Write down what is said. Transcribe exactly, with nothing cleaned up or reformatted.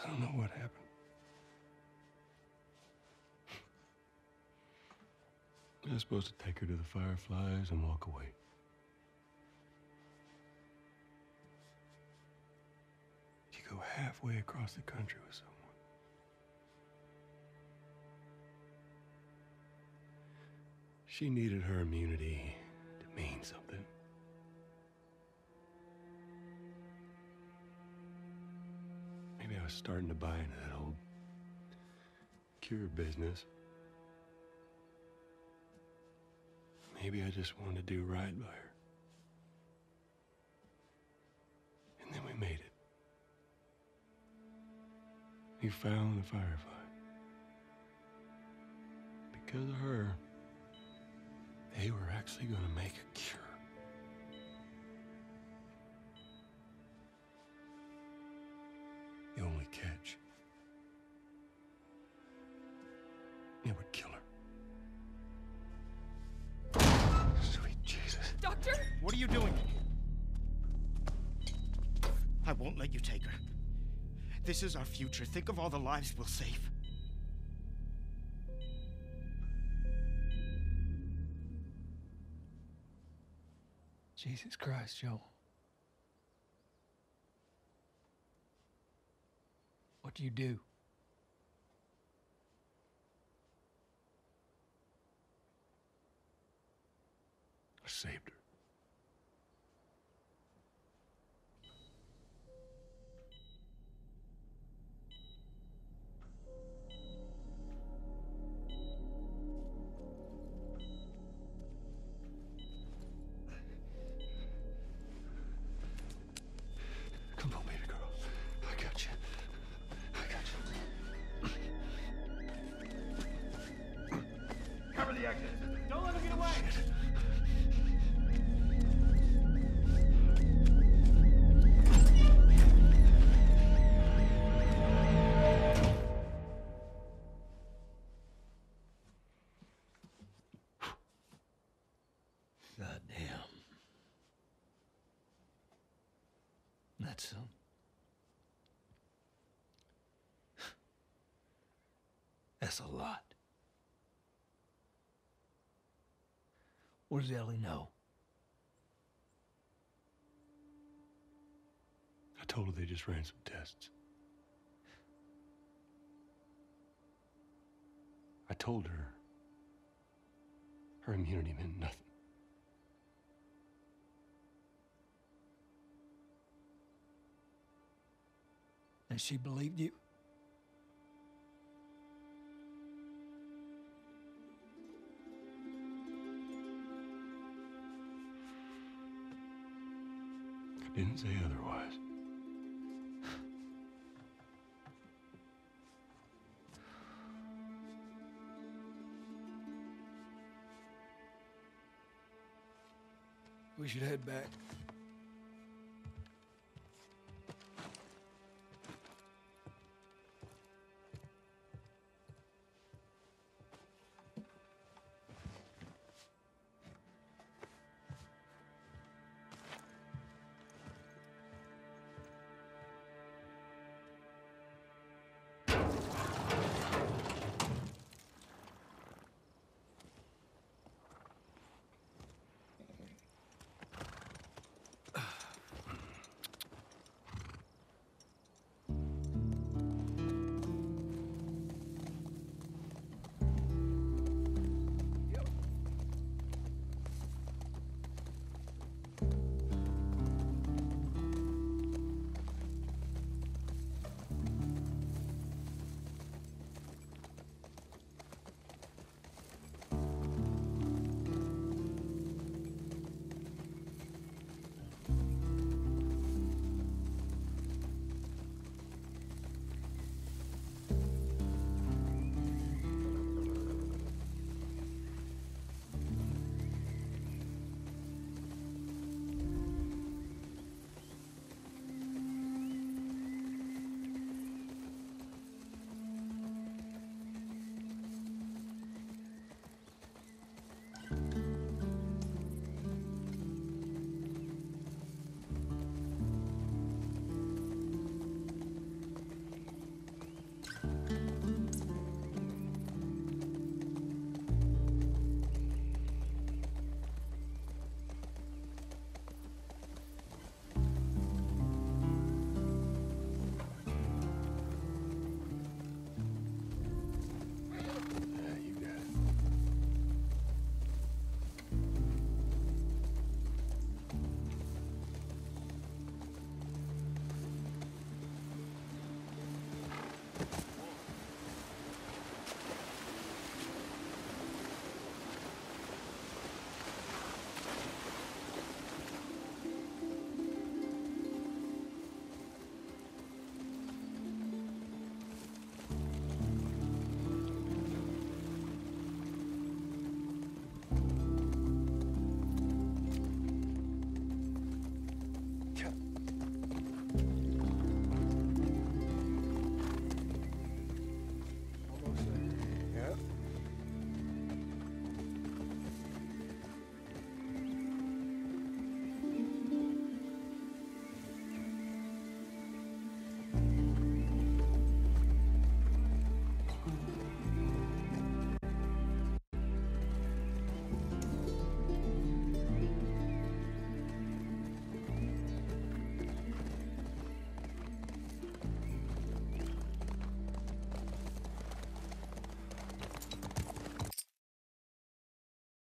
I don't know what happened. I was supposed to take her to the Fireflies and walk away. You go halfway across the country with someone. She needed her immunity to mean something. Maybe I was starting to buy into that old cure business. Maybe I just wanted to do right by her. And then we made it. We found the Firefly. Because of her, they were actually going to make a cure. The only catch, it would kill her. Sweet Jesus. Doctor? What are you doing? I won't let you take her. This is our future. Think of all the lives we'll save. Jesus Christ, Joe. What do you do? I saved her. Come on, baby girl. I got you. I got you. Cover the exit. Don't let him get away. Goddamn. That's some. That's a lot. What does Ellie know? I told her they just ran some tests. I told her her immunity meant nothing. And she believed you? I didn't say otherwise. We should head back.